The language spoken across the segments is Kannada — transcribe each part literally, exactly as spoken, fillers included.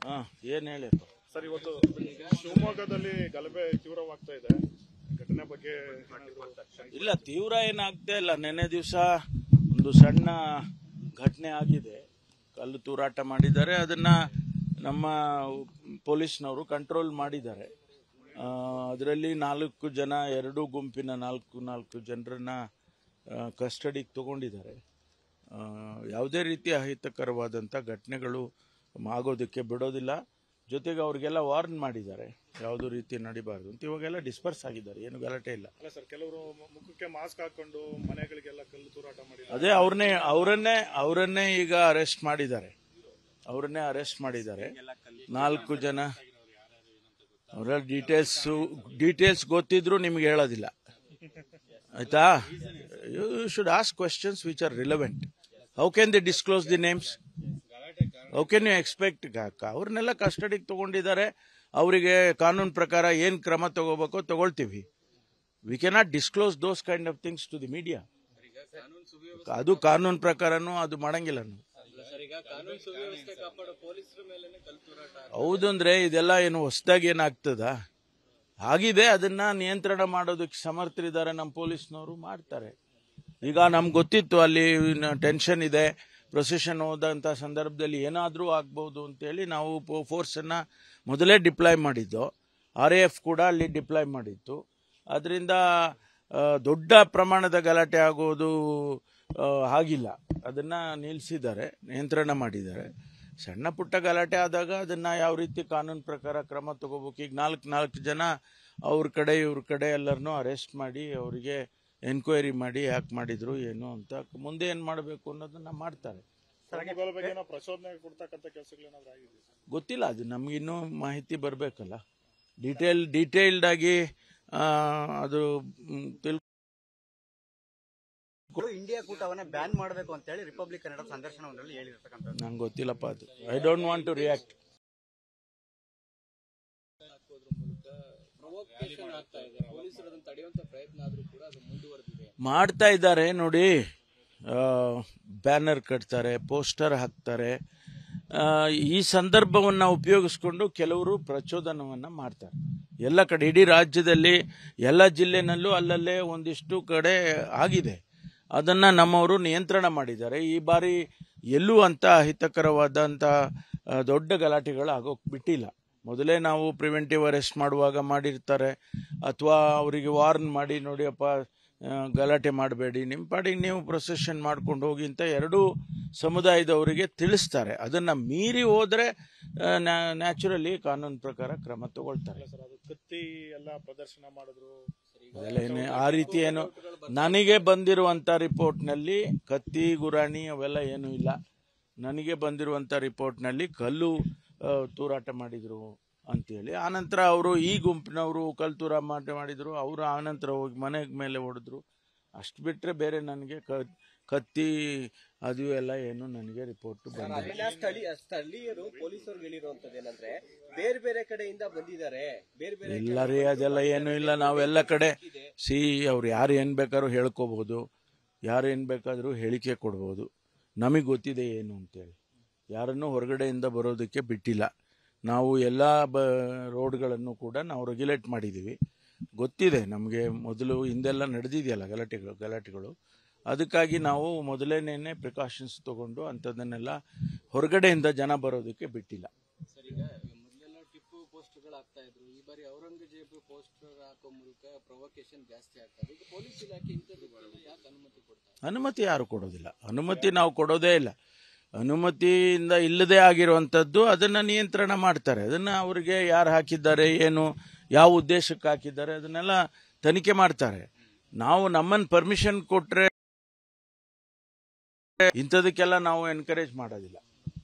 ಹಾಂ ಏನು ಹೇಳಿಪ್ಪ ಸರ್, ಇವತ್ತು ಶಿವಮೊಗ್ಗದಲ್ಲಿ ಗಲಭೆ ತೀವ್ರವಾಗ್ತಾ ಇದೆ. ಘಟನೆ ಬಗ್ಗೆ ಇಲ್ಲ, ತೀವ್ರ ಏನಾಗ್ತಾ ಇಲ್ಲ. ನೆನ್ನೆ ದಿವಸ ಒಂದು ಸಣ್ಣ ಘಟನೆ ಆಗಿದೆ. ಕಲ್ಲು ತೂರಾಟ ಮಾಡಿದ್ದಾರೆ. ಅದನ್ನ ನಮ್ಮ ಪೊಲೀಸ್ನವರು ಕಂಟ್ರೋಲ್ ಮಾಡಿದ್ದಾರೆ. ಅದರಲ್ಲಿ ನಾಲ್ಕು ಜನ, ಎರಡು ಗುಂಪಿನ ನಾಲ್ಕು ನಾಲ್ಕು ಜನರನ್ನ ಕಸ್ಟಡಿಗೆ ತಗೊಂಡಿದ್ದಾರೆ. ಯಾವುದೇ ರೀತಿಯ ಅಹಿತಕರವಾದಂಥ ಘಟನೆಗಳು ಆಗೋದಕ್ಕೆ ಬಿಡೋದಿಲ್ಲ. ಜೊತೆಗೆ ಅವ್ರಿಗೆಲ್ಲ ವಾರ್ನ್ ಮಾಡಿದ್ದಾರೆ, ಯಾವುದೋ ರೀತಿ ನಡಿಬಾರ್ದು ಅಂತ. ಇವಾಗೆಲ್ಲ ಡಿಸ್ಪರ್ಸ್ ಆಗಿದ್ದಾರೆ, ಏನು ಗಲಾಟೆ ಇಲ್ಲ. ಸರ್, ಕೆಲವರು ಮುಖಕ್ಕೆ ಮಾಸ್ಕ್ ಹಾಕೊಂಡು ಮನೆಗಳಿಗೆಲ್ಲ ಕಲ್ಲು ತೂರಾಟ ಮಾಡಿದ್ದಾರೆ. ಅದೇ ಅವ್ರನ್ನೇ ಅವರನ್ನೇ ಅವರನ್ನೇ ಈಗ ಅರೆಸ್ಟ್ ಮಾಡಿದ್ದಾರೆ. ಅವರನ್ನೇ ಅರೆಸ್ಟ್ ಮಾಡಿದ್ದಾರೆ ನಾಲ್ಕು ಜನ. ಅವರ ಡೀಟೇಲ್ಸ್ ಡೀಟೇಲ್ಸ್ ಗೊತ್ತಿದ್ರು ನಿಮ್ಗೆ ಹೇಳೋದಿಲ್ಲ, ಆಯ್ತಾ? You should ask questions which are relevant. How can they disclose the names? How can you expect? ಅವ್ರನ್ನೆಲ್ಲ ಕಸ್ಟಡಿಗೆ ತಗೊಂಡಿದ್ದಾರೆ. ಅವರಿಗೆ ಕಾನೂನು ಪ್ರಕಾರ ಏನು ಕ್ರಮ ತಗೋಬೇಕೋ ತಗೊಳ್ತೀವಿ. We cannot disclose those kind of things to the media. ಅದು ಕಾನೂನು ಪ್ರಕಾರನೂ ಅದು ಮಾಡಂಗಿಲ್ಲ. ಹೌದು ಅಂದ್ರೆ ಇದೆಲ್ಲ ಏನು ಹೊಸದಾಗಿ ಏನಾಗ್ತದ? ಆಗಿದೆ. ಅದನ್ನ ನಿಯಂತ್ರಣ ಮಾಡೋದಕ್ಕೆ ಸಮರ್ಥರಿದ್ದಾರೆ ನಮ್ಮ ಪೊಲೀಸ್ನವರು, ಮಾಡ್ತಾರೆ. ಈಗ ನಮ್ಗೆ ಗೊತ್ತಿತ್ತು ಅಲ್ಲಿ ಟೆನ್ಷನ್ ಇದೆ, ಪ್ರೊಸೆಷನ್ ಹೋದಂಥ ಸಂದರ್ಭದಲ್ಲಿ ಏನಾದರೂ ಆಗ್ಬೋದು ಅಂತೇಳಿ ನಾವು ಫೋರ್ಸನ್ನು ಮೊದಲೇ ಡಿಪ್ಲಾಯ್ ಮಾಡಿದ್ದು. ಆರ್ ಎ ಎಫ್ ಕೂಡ ಅಲ್ಲಿ ಡಿಪ್ಲಾಯ್ ಮಾಡಿತ್ತು. ಅದರಿಂದ ದೊಡ್ಡ ಪ್ರಮಾಣದ ಗಲಾಟೆ ಆಗೋದು ಆಗಿಲ್ಲ. ಅದನ್ನು ನಿಲ್ಲಿಸಿದ್ದಾರೆ, ನಿಯಂತ್ರಣ ಮಾಡಿದ್ದಾರೆ. ಸಣ್ಣ ಪುಟ್ಟ ಗಲಾಟೆ ಆದಾಗ ಅದನ್ನು ಯಾವ ರೀತಿ ಕಾನೂನು ಪ್ರಕಾರ ಕ್ರಮ ತಗೋಬೇಕು. ಈಗ ನಾಲ್ಕು ನಾಲ್ಕು ಜನ ಅವ್ರ ಕಡೆ ಇವ್ರ ಕಡೆ ಎಲ್ಲರನ್ನೂ ಅರೆಸ್ಟ್ ಮಾಡಿ ಅವರಿಗೆ ಎನ್ಕ್ವೈರಿ ಮಾಡಿ ಯಾಕೆ ಮಾಡಿದ್ರು ಏನು ಅಂತ, ಮುಂದೆ ಏನು ಮಾಡಬೇಕು ಅನ್ನೋದನ್ನ ಮಾಡ್ತಾರೆ. ಗೊತ್ತಿಲ್ಲ, ಅದು ನಮಗಿನ್ನೂ ಮಾಹಿತಿ ಬರಬೇಕಲ್ಲ. ಡೀಟೇಲ್ ಡೀಟೇಲ್ಡ್ ಆಗಿ ಅದು ತಿಳ್ಕೊ. ಇಂಡಿಯಾ ಕೂಟವನ್ನ ಬ್ಯಾನ್ ಮಾಡಬೇಕು ಅಂತ ಹೇಳಿ ರಿಪಬ್ಲಿಕ್ ಕನ್ನಡ ಸಂದರ್ಶನದಲ್ಲಿ ಹೇಳಿರ್ತಕ್ಕಂಥದ್ದು ನಂಗೆ ಗೊತ್ತಿಲ್ಲಪ್ಪ ಅದು. I don't want to react. ಮಾಡ್ತಾ ಇದ್ದಾರೆ ನೋಡಿ. ಬ್ಯಾನರ್ ಕಟ್ತಾರೆ, ಪೋಸ್ಟರ್ ಹಾಕ್ತಾರೆ. ಈ ಸಂದರ್ಭವನ್ನು ಉಪಯೋಗಿಸ್ಕೊಂಡು ಕೆಲವರು ಪ್ರಚೋದನವನ್ನು ಮಾಡ್ತಾರೆ. ಎಲ್ಲ ಕಡೆ, ಇಡೀ ರಾಜ್ಯದಲ್ಲಿ ಎಲ್ಲ ಜಿಲ್ಲೆನಲ್ಲೂ ಅಲ್ಲಲ್ಲೇ ಒಂದಿಷ್ಟು ಕಡೆ ಆಗಿದೆ. ಅದನ್ನು ನಮ್ಮವರು ನಿಯಂತ್ರಣ ಮಾಡಿದ್ದಾರೆ. ಈ ಬಾರಿ ಎಲ್ಲೂ ಅಂತ ಅಹಿತಕರವಾದಂಥ ದೊಡ್ಡ ಗಲಾಟೆಗಳು ಆಗೋಕೆ ಬಿಟ್ಟಿಲ್ಲ. ಮೊದಲೇ ನಾವು ಪ್ರಿವೆಂಟಿವ್ ಅರೆಸ್ಟ್ ಮಾಡುವಾಗ ಮಾಡಿರ್ತಾರೆ, ಅಥವಾ ಅವರಿಗೆ ವಾರ್ನ್ ಮಾಡಿ, ನೋಡಿಯಪ್ಪ ಗಲಾಟೆ ಮಾಡಬೇಡಿ, ನಿಮ್ಮ ಪಾಡಿಗೆ ನೀವು ಪ್ರೊಸೆಷನ್ ಮಾಡ್ಕೊಂಡು ಹೋಗಿ ಅಂತ ಎರಡೂ ಸಮುದಾಯದವರಿಗೆ ತಿಳಿಸ್ತಾರೆ. ಅದನ್ನು ಮೀರಿ ಹೋದರೆ ನ್ಯಾಚುರಲಿ ಕಾನೂನು ಪ್ರಕಾರ ಕ್ರಮ ತಗೊಳ್ತಾರೆ. ಕತ್ತಿ ಎಲ್ಲ ಪ್ರದರ್ಶನ ಮಾಡಿದ್ರು, ಅದೆಲ್ಲ ಆ ರೀತಿ ಏನು ನನಗೆ ಬಂದಿರುವಂಥ ರಿಪೋರ್ಟ್ನಲ್ಲಿ ಕತ್ತಿ ಗುರಾಣಿ ಅವೆಲ್ಲ ಏನೂ ಇಲ್ಲ. ನನಗೆ ಬಂದಿರುವಂಥ ರಿಪೋರ್ಟ್ನಲ್ಲಿ ಕಲ್ಲು ತೂರಾಟ ಮಾಡಿದರು ಅಂತೇಳಿ. ಆನಂತರ ಅವರು ಈ ಗುಂಪಿನವರು ಕಲ್ಲು ತೂರಾಟ ಮಾಡಿದರು, ಅವರು ಆನಂತರ ಹೋಗಿ ಮನೆ ಮೇಲೆ ಹೊಡೆದ್ರು. ಅಷ್ಟು ಬಿಟ್ಟರೆ ಬೇರೆ ನನಗೆ ಕತ್ತಿ ಅದು ಎಲ್ಲ ಏನು ನನಗೆ ರಿಪೋರ್ಟ್ ಬಂದಿಲ್ಲ. ಸ್ಥಳೀಯರು ಪೊಲೀಸರು ಹೇಳಿರುವಂತದ್ದು ಏನಂದ್ರೆ ಬೇರೆ ಬೇರೆ ಕಡೆಯಿಂದ ಬಂದಿದ್ದಾರೆ, ಬೇರೆ ಬೇರೆ ಇಲ್ಲ ರೀ, ಅದೆಲ್ಲ ಏನು ಇಲ್ಲ. ನಾವೆಲ್ಲ ಕಡೆ ಸಿ ಅವ್ರು ಯಾರು ಏನು ಬೇಕಾದ್ರೂ ಹೇಳ್ಕೋಬಹುದು, ಯಾರು ಏನು ಬೇಕಾದರೂ ಹೇಳಿಕೆ ಕೊಡ್ಬೋದು. ನಮಗೆ ಗೊತ್ತಿದೆ ಏನು ಅಂತೇಳಿ. ಯಾರನ್ನೂ ಹೊರಗಡೆಯಿಂದ ಬರೋದಕ್ಕೆ ಬಿಟ್ಟಿಲ್ಲ. ನಾವು ಎಲ್ಲ ಬ ರೋಡ್ಗಳನ್ನು ಕೂಡ ನಾವು ರೆಗ್ಯುಲೇಟ್ ಮಾಡಿದ್ದೀವಿ. ಗೊತ್ತಿದೆ ನಮಗೆ, ಮೊದಲು ಹಿಂದೆಲ್ಲ ನಡೆದಿದೆಯಲ್ಲ ಗಲಾಟೆಗಳು ಗಲಾಟೆಗಳು ಅದಕ್ಕಾಗಿ ನಾವು ಮೊದಲೇನೇ ಪ್ರಿಕಾಷನ್ಸ್ ತಗೊಂಡು ಅಂಥದ್ದನ್ನೆಲ್ಲ ಹೊರಗಡೆಯಿಂದ ಜನ ಬರೋದಕ್ಕೆ ಬಿಟ್ಟಿಲ್ಲ. ಟಿಪ್ಪು ಪೋಸ್ಟರ್ಗಳು ಹಾಕ್ತಾ ಇದ್ರು, ಈ ಬಾರಿ ಔರಂಗಜೇಬ್ ಪೋಸ್ಟರ್ ಹಾಕೋ ಮೂಲಕ ಪ್ರೊವೊಕೇಶನ್ ಜಾಸ್ತಿ ಆಗ್ತದೆ. ಈಗ ಪೊಲೀಸ್ ಇಲಾಖೆ ಇಂಥದ್ದು ಯಾಕೆ ಅನುಮತಿ ಕೊಡ್ತಾರೆ? ಅನುಮತಿ ಯಾರು ಕೊಡೋದಿಲ್ಲ. ಅನುಮತಿ ನಾವು ಕೊಡೋದೇ ಇಲ್ಲ. ಅನುಮತಿಯಿಂದ ಇಲ್ಲದೆ ಆಗಿರುವಂಥದ್ದು ಅದನ್ನು ನಿಯಂತ್ರಣ ಮಾಡ್ತಾರೆ. ಅದನ್ನು ಅವರಿಗೆ ಯಾರು ಹಾಕಿದ್ದಾರೆ, ಏನು ಯಾವ ಉದ್ದೇಶಕ್ಕೆ ಹಾಕಿದ್ದಾರೆ, ಅದನ್ನೆಲ್ಲ ತನಿಖೆ ಮಾಡ್ತಾರೆ. ನಾವು ನಮ್ಮನ್ನು ಪರ್ಮಿಷನ್ ಕೊಟ್ಟರೆ ಇಂಥದಕ್ಕೆಲ್ಲ ನಾವು ಎನ್ಕರೇಜ್ ಮಾಡೋದಿಲ್ಲ.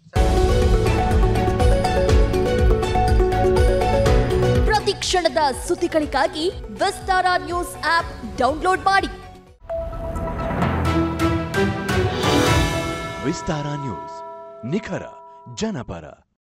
ಪ್ರತಿ ಕ್ಷಣದ ಸುದ್ದಿಗಳಿಗಾಗಿ ವಿಸ್ತಾರ ನ್ಯೂಸ್ ಆಪ್ ಡೌನ್ಲೋಡ್ ಮಾಡಿ. ವಿಸ್ತಾರ ನ್ಯೂಸ್, ನಿಖರ ಜನಪರ.